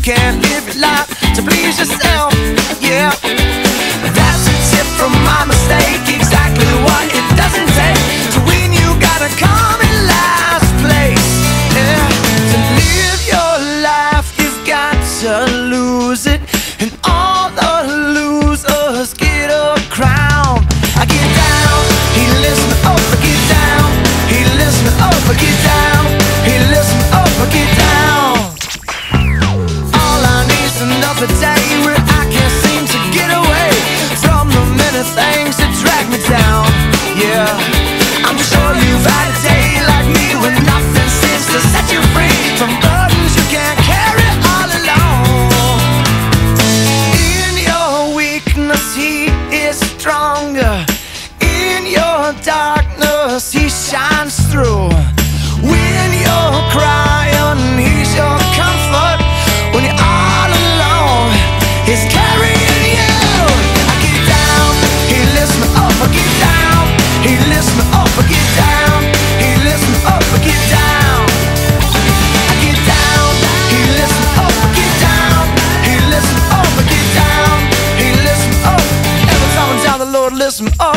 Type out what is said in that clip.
can't live your life to please yourself. Yeah, that's a tip from my mistake. Exactly what it doesn't take to win. You gotta come in last place. Yeah, to live your life, you've got to lose it, and all the losers get a crown. I get down, he lifts me up. I get down, he lifts me up. I get down, he lifts me up. I get down. All I need's another day where I can't seem to get away from the many things that drag me down. Yeah, I'm sure you've had a day like me when nothing seems to set you free from burdens you can't carry all alone. In your weakness, he is stronger. In your darkness, he shines through. When you're crying, he's your comfort. When you're all alone, he's carrying you. I get down, he lifts me up. I get down, he lifts me up. I get down, he lifts me up. I get down, I get down, he lifts me up. I get down, he lifts me up. I get down, he lifts me up. Every time I'm down, the Lord lifts me up.